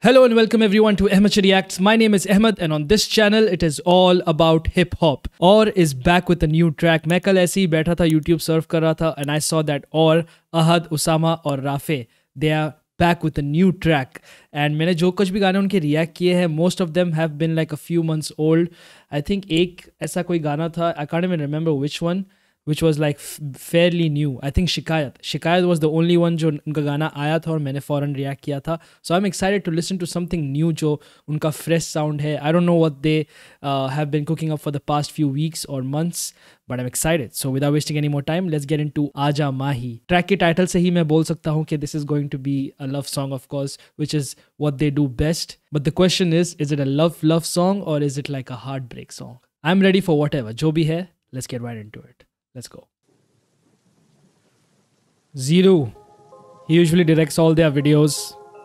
Hello and welcome everyone to Ahmed Reacts. My name is Ahmed and on this channel it is all about hip hop. Aur is back with a new track. मैं कल ऐसे ही बैठा था YouTube Surf कर रहा था and I saw that Aur, Ahad, Usama और Rafe they are back with a new track. And मैंने जो कुछ भी गाने उनके रिएक्ट किए हैं most of them have been like a few months old. I think एक ऐसा कोई गाना था I can't even remember which one. Which was like fairly new. I think Shikayat was the only one जो उनका गाना आया था और मैंने फ़ौरन react किया था. So I'm excited to listen to something new जो उनका fresh sound है. I don't know what they have been cooking up for the past few weeks or months, but I'm excited. So without wasting any more time, let's get into Aaja Mahi. Track के title से ही मैं बोल सकता हूँ कि this is going to be a love song, of course, which is what they do best. But the question is it a love song or is it like a heartbreak song? I'm ready for whatever. जो भी है, let's get right into it. Let's go. Zero. He usually directs all their videos.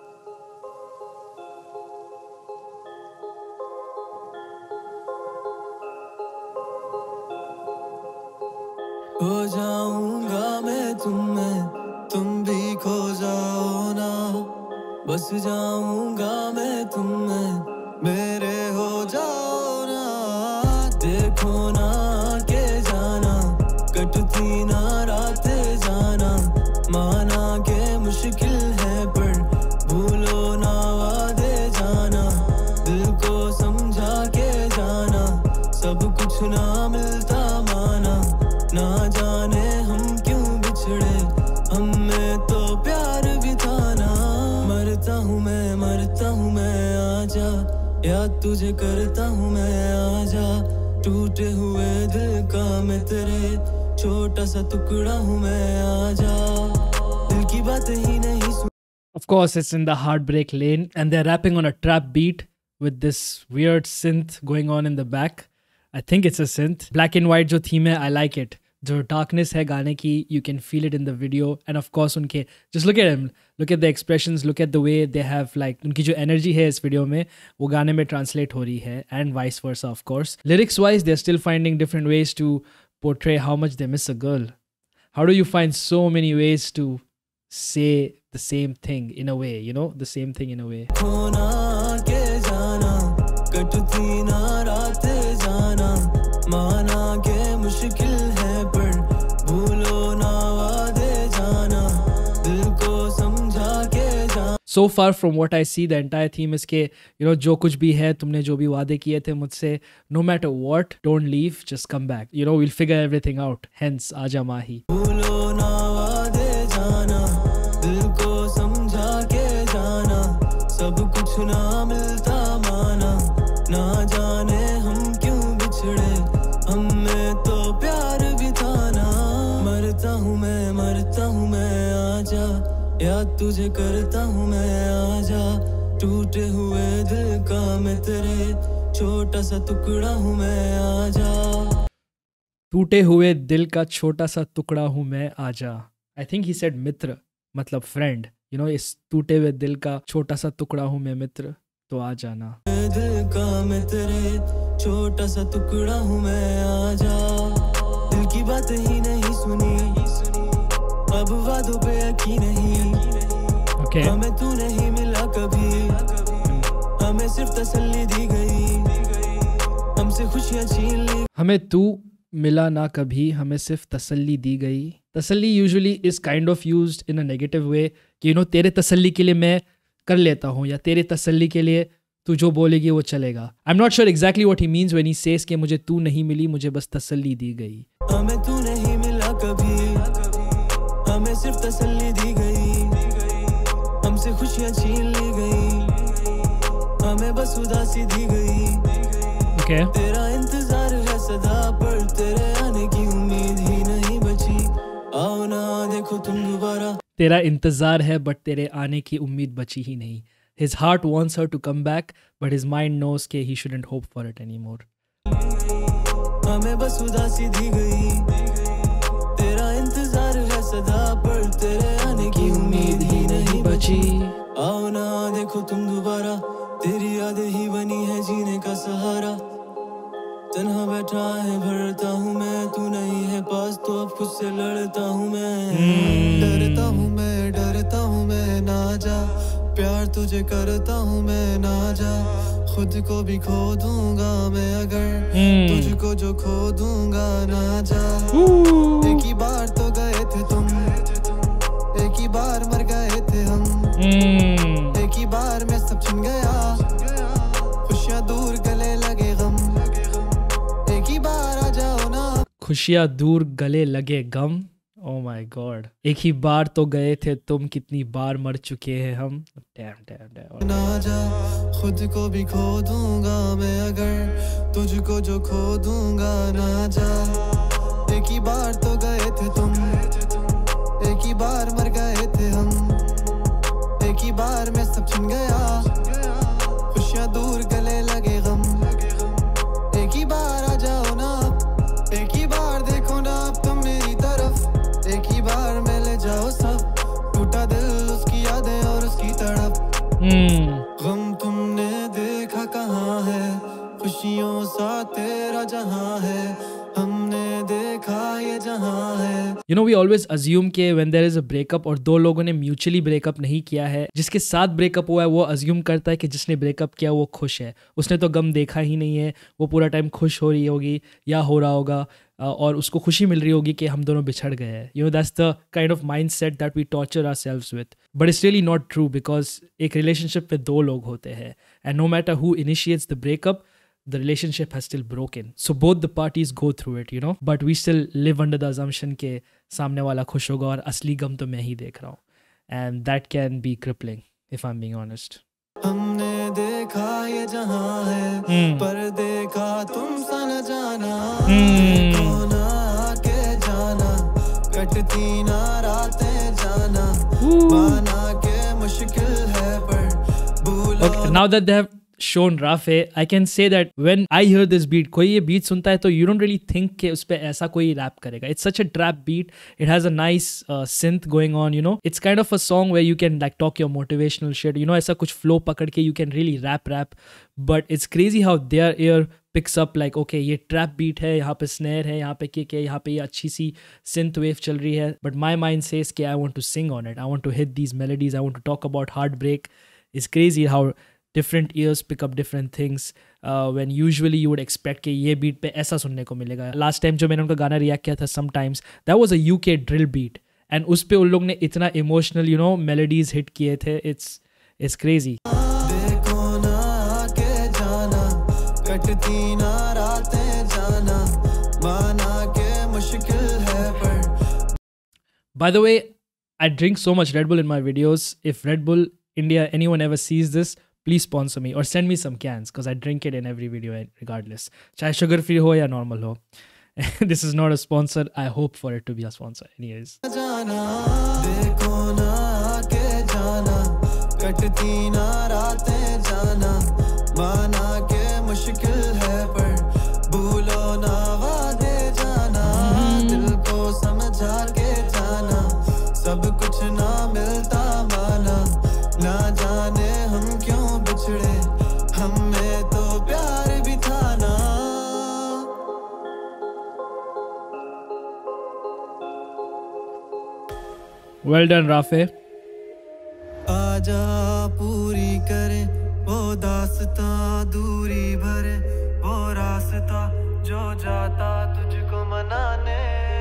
हो जाऊंगा मैं तुम में, तुम भी खो जाओ ना, बस जाऊंगा मैं तुम में, मेरे हो जाओ ना, देखो ना के जाना, कटती ना रातें जाना, माना के मुश्किल है पर भूलो ना वादे जाना, दिल को समझा के जाना, सब कुछ ना मिलता माना, ना जाने हम क्यों बिछड़े, हमें तो प्यार भी था ना, मरता हूँ मैं आजा, याद तुझे करता हूँ मैं आजा, टूटे हुए दिल का मैं तेरे छोटा सा टुकड़ा हूँ मैं आजा, दिल की बात ही नहीं सुन. Of course, it's in the heartbreak lane and they're rapping on a trap beat with this weird synth going on in the back. I think it's a synth. Black and white जो theme है, I like it. जो darkness है गाने की, you can feel it in the video. And of course उनके, just look at him, look at the expressions, look at the way they have like, उनकी जो energy है इस video में, वो गाने में translate हो रही है and vice versa of course. Lyrics wise, they're still finding different ways to portray how much they miss a girl. How do you find so many ways to say the same thing in a way, you know, the same thing in a way. So far from what I see, the entire theme is के, you know, जो कुछ भी है, तुमने जो भी वादे किए थे मुझसे, no matter what, don't leave, just come back. You know, we'll figure everything out. Hence, Aaja Mahi. भूलो ना वादे जाना, दिल को समझा के जाना, सब कुछ ना मिलता माना, ना जाने हम क्यों बिछड़े, हमें तो प्यार भी था ना, मरता हूँ मैं आजा, याद तुझे करता हूँ मैं आजा, टूटे हुए दिल का मैं तेरे छोटा सा टुकड़ा हूँ मैं आजा, टूटे हुए दिल का छोटा सा टुकड़ा हूँ मैं आजा. I think he said मित्र, मतलब friend. You know, इस टूटे हुए दिल का छोटा सा टुकड़ा हूँ मैं मित्र, तो आ जाना. दिल का मैं तेरे छोटा सा टुकड़ा हूँ मैं आजा, दिल की बात ही नहीं सुनी, अब वादों पे यकीन नहीं, okay. हमें तू नहीं मिला कभी, हमें सिर्फ तसल्ली दी गई, हमसे खुशियाँ छीन ली, हमें तू मिला ना कभी, हमें सिर्फ तसल्ली दी गई. तसल्ली usually is kind of used in a negative way कि you know तेरे तसल्ली के लिए मैं कर लेता हूँ या तेरे तसल्ली के लिए तू जो बोलेगी वो चलेगा. I'm not sure exactly what he means when he says कि मुझे तू नहीं मिली, मुझे बस तसल्ली दी गई. हमें तू नहीं मिला कभी, हमें सिर्फ तसल्ली दी गई, हमसे खुशियाँ छीन ली गई, हमें बस उदासी दी गई. Okay. तेरा इंतजार है सदा पर तेरे आने की उम्मीद ही नहीं बची, आओ ना देखो तुम दोबारा. तेरा इंतजार है बट तेरे आने की उम्मीद बची ही नहीं. His heart wants her to come back, but his mind knows कि he shouldn't hope for it anymore. हमें बस उदासी दी गई, तेरा इंतजार है सदा पर तेरे आने की उम्मीद ही नहीं बची, आओ ना देखो तुम दोबारा, तेरी यादें ही बनी है जीने का सहारा, तन्हा बैठा है भरता हूँ मैं, तू नहीं है पास तो अब खुद से लड़ता हूँ मैं, डरता हूँ मैं ना जा, प्यार तुझे करता हूँ मैं ना जा, खुद को भी खो दूंगा मैं अगर तुझको जो खो दूंगा ना जा। एक ही बार तो गए थे तुम, एक ही बार मर गए थे हम, एक ही बार में सब छिन गया, खुशियाँ दूर गले लगे गम, एक ही बार आ जाओ ना। खुशियाँ दूर गले लगे गम, ओ माय गॉड। एक ही बार तो गए थे तुम, कितनी बार मर चुके हैं हम। डैम ना जा, खुद को भी खो दूंगा मैं अगर तुझको जो खो दूंगा ना जा। एक ही बार तो गए थे तुम, एक ही बार मर गए थे हम, एक ही बार में सब छिन गया, खुशियाँ दूर गले लगे गम, एक ही बार आ जाओ ना, एक ही बार देखो ना अब तुम मेरी तरफ, एक ही बार में ले जाओ सब, टूटा दिल उसकी यादें और उसकी तड़प। गम तुमने देखा कहाँ है, खुशियों सा तेरा जहाँ है, हमने देखा ये जहाँ है। You know, we always assume कि when there is a breakup और दो लोगों ने mutually breakup नहीं किया है, जिसके साथ breakup हुआ है वो assume करता है कि जिसने breakup किया वो खुश है। उसने तो गम देखा ही नहीं है, वो पूरा टाइम खुश हो रही होगी या हो रहा होगा और उसको खुशी मिल रही होगी कि हम दोनों बिछड़ गए हैं। You know, that's the kind of mindset that we torture ourselves with. But it's really not true because एक relationship में दो लोग होते हैं and no matter who initiates the breakup, the relationship has still broken. So both the parties go through it, you know. But we still live under the assumption के सामने वाला खुश होगा और असली गम तो मैं ही देख रहा हूँ. And that can be crippling, if I'm being honest. हमने देखा ये जहाँ है, पर देखा तुम सा न जाना, देखो ना आके जाना, कटती ना रातें जाना, माना के मुश्किल है पर भूलो। Okay, now that they have shown Rafe, I can say that when I hear this beat, कोई ये beat सुनता है तो you don't really think कि उस पे ऐसा कोई rap करेगा. It's such a trap beat. It has a nice synth going on, you know. It's kind of a song where you can like talk your motivational shit, you know. ऐसा कुछ flow पकड़ के you can really rap. But it's crazy how their ear picks up like okay ये trap beat है, यहाँ पे snare है, यहाँ पे kick है, यहाँ पे ये अच्छी सी synth wave चल रही है. But my mind says कि I want to sing on it. I want to hit these melodies. I want to talk about heartbreak. It's crazy how different ears pick up different things when usually you would expect कि ये beat पे ऐसा सुनने को मिलेगा. Last time जो मैंने उनका गाना react किया था sometimes, that was a UK drill beat and उस पे उन लोग ने इतना emotional, you know, melodies hit किए थे. It's crazy. देखो ना आके जाना, कटती ना रातें जाना, माना के मुश्किल है पर। By the way, I drink so much Red Bull in my videos. If Red Bull India, anyone ever sees this, please sponsor me or send me some cans because I drink it in every video regardless. चाहे sugar free हो या normal हो. This is not a sponsor. I hope for it to be a sponsor. Anyways. जाना, देखो ना आके जाना, कटती ना रातें जाना, माना के मुश्किल है पर भूलो ना वादे जाना, दिल को समझा के जाना, सब कुछ ना मिलता माना, ना जाने हम क्यों बिछड़े, हमें तो प्यार भी था ना। Well done, Rafe. आजा पूरी करे वो दास्तां दूरी भरे, वो रास्ता जो जाता तुझको मनाने।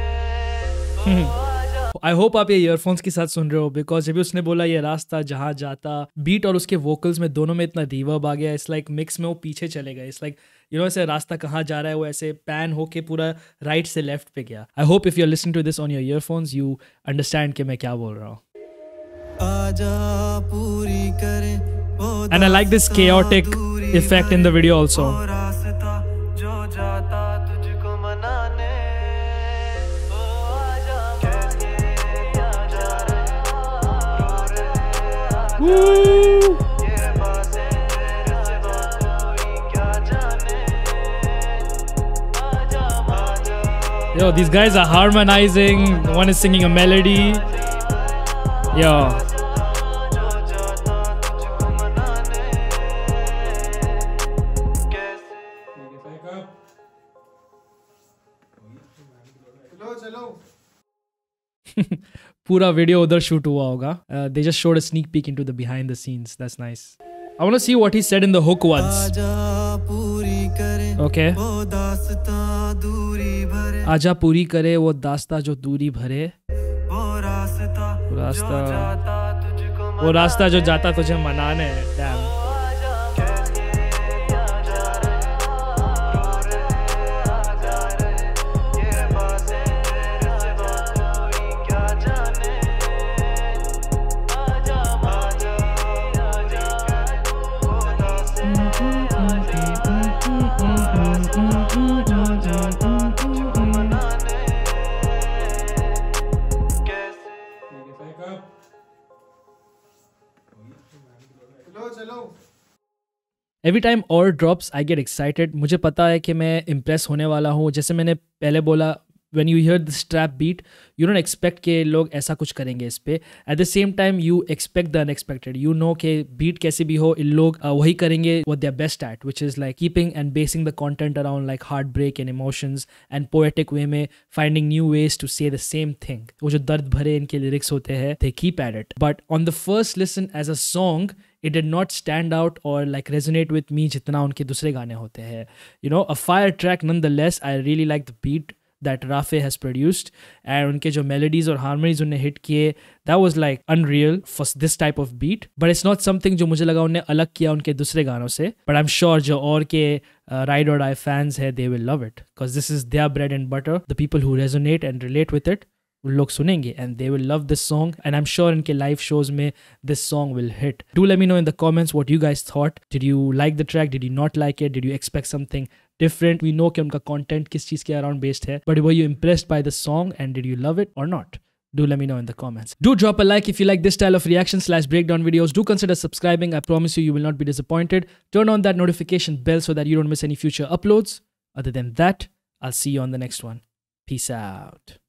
I hope आप ये ईयरफोन्स के साथ सुन रहे हो because जब भी उसने बोला ये रास्ता जहाँ जाता, बीट और उसके वोकल्स में दोनों में इतना रिवर्ब आ गया. इट्स लाइक मिक्स में वो पीछे चले गए. इट्स लाइक यू नो ऐसे रास्ता कहाँ जा रहा है वो ऐसे पैन होके पूरा राइट से लेफ्ट पे गया. I hope if you are listening to this on your earphones you understand कि मैं क्या बोल रहा हूँ. आजा पूरी करे वो And I like this chaotic effect in the video also. रास्ता जो जाता तुझको मनाने। Woo! Yo, these guys are harmonizing. One is singing a melody. Yo. पूरा वीडियो उधर शूट हुआ होगा. They just showed a sneak peek into the behind the scenes. That's nice. I want to see what he said in the hook once. Okay. आजा पूरी करे वो दास्ता जो दूरी भरे. वो रास्ता जो जाता तुझे मनाने. Damn. Every time और drops, I get excited. मुझे पता है कि मैं impress होने वाला हूँ. जैसे मैंने पहले बोला, when you hear this trap beat, you don't expect कि लोग ऐसा कुछ करेंगे इस पे. At the same time, you expect the unexpected. You know कि beat कैसे भी हो, इन लोग वही करेंगे what they're best at, which is like keeping and basing the content around like heartbreak and emotions and poetic way में finding new ways to say the same thing. वो जो दर्द भरे इनके lyrics होते हैं, they keep at it. But on the first listen as a song, it did not stand out or like resonate with me जितना उनके दूसरे गाने होते हैं. You know, a fire track nonetheless. I really like the beat that Rafe has produced, and उनके जो melodies और harmonies उन्हें hit किए, that was like unreal for this type of beat. But it's not something जो मुझे लगा उन्हें अलग किया उनके दूसरे गानों से. But I'm sure जो और के Ride or Die fans हैं, they will love it because this is their bread and butter. The people who resonate and relate with it, लोग सुनेंगे and they will love this song, and I'm sure इनके live shows में this song will hit. Do let me know in the comments what you guys thought. Did you like the track? Did you not like it? Did you expect something different? We know कि उनका content किस चीज़ के around based है, but were you impressed by the song and did you love it or not? Do let me know in the comments. Do drop a like if you like this style of reaction/breakdown videos. Do consider subscribing. I promise you will not be disappointed. Turn on that notification bell so that you don't miss any future uploads. Other than that, I'll see you on the next one. Peace out.